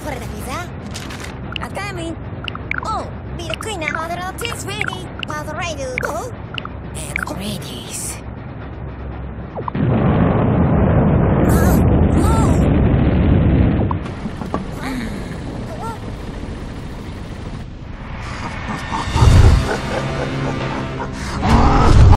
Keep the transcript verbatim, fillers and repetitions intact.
for the pizza. I'm coming. Oh, be the queen now. Father of tea is ready. Father ready. Oh, and ready.